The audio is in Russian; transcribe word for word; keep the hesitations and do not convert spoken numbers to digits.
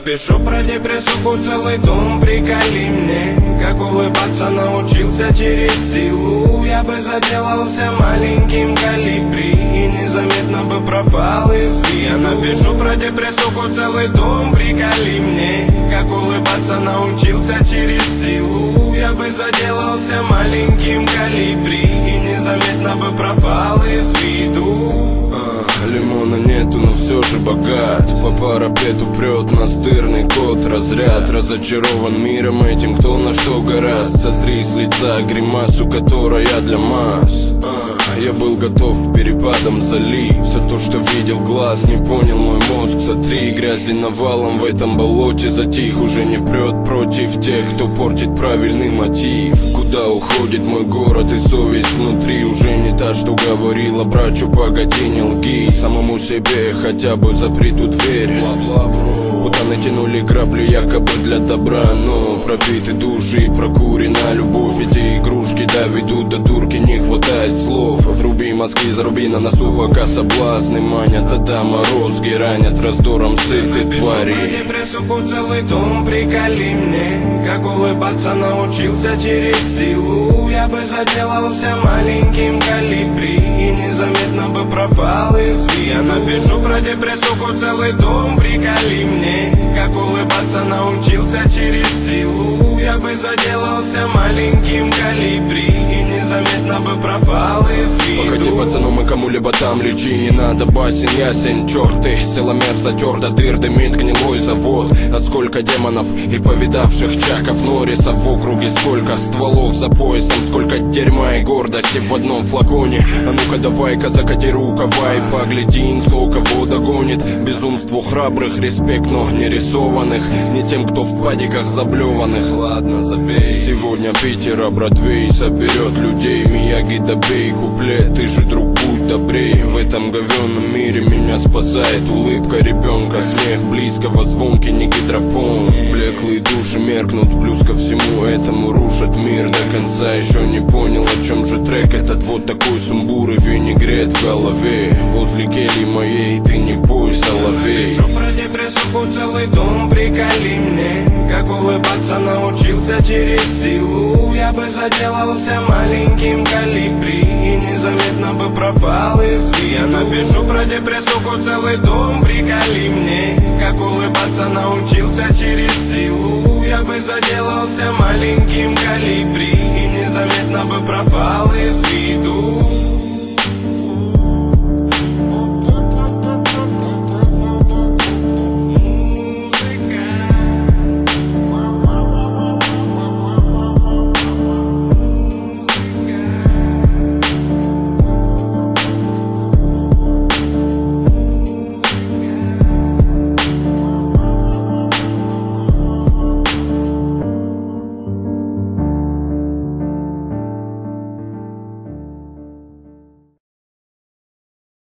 напишу про депрессуху целый том. Приколи мне, как улыбаться научился через силу. Я бы заделался маленьким колибри и незаметно бы пропал из виду. Я напишу про депрессуху целый том. Приколи мне, как улыбаться научился через силу. Я бы заделался маленьким колибри и незаметно бы пропал из виду. Лимона нету, но все же богат. По парапету прет настырный кот. Разряд разочарован миром этим, кто на что гораст. Сотри с лица гримасу, которая для масс. Я был готов к перепадам залив. Все то, что видел глаз, не понял мой мозг. Сотри грязи навалом в этом болоте. Затих, уже не прет против тех, кто портит правильный мотив. Куда уходит мой город и совесть внутри? Уже не та, что говорила брачу, погоди, не лги. Самому себе хотя бы запри ту дверь. Будто натянули грабли якобы для добра, но пропиты души и прокурена любовь. Эти игрушки доведут до дурки, не хватает слов. Вруби мозги, заруби на носу, пока соблазны манят. А да, морозги ранят раздором сытой твари. Напишу про депрессуху целый том. Приколи мне, как улыбаться научился через силу. Я бы заделался маленьким колибри и незаметно бы пропал из виду. Я напишу про депрессуху целый том. Приколи мне, как улыбаться научился через силу. Я бы заделался маленьким колибри и незаметно бы пропал из виду. Погоди, пацану, мы кому-либо там лечи. Не надо басен, ясен, черт ты. Силомер затер до дыр, дымит гнилой завод. А сколько демонов и повидавших чаков Норрисов в округе, сколько стволов за поясом, сколько дерьма и гордости в одном флаконе. А ну-ка давай-ка закати рукава и погляди, кто кого догонит. Безумству храбрых респект, но не рисованных, не тем, кто в падиках заблеванных. Ладно, забей. Сегодня Питера, Бродвей соберет людей. Мияги, добей куплет, ты же, друг, будь добрей. В этом говенном мире меня спасает улыбка ребенка. Смех близкого, звонкий, не гидропон. Блеклые души меркнут, плюс ко всему этому рушат мир до конца. Еще не понял, о чем же трек этот. Вот такой сумбур и винегрет в голове. Возле кельи моей ты не пой, соловей. Напишу про депрессуху целый том. Приколи мне, как улыбаться научился через силу. Я бы заделался маленьким колибри и незаметно бы пропал из виду. Я напишу про депрессуху целый том. Приколи мне, как улыбаться научился через силу. Я бы заделался маленьким колибри и незаметно бы пропал из виду.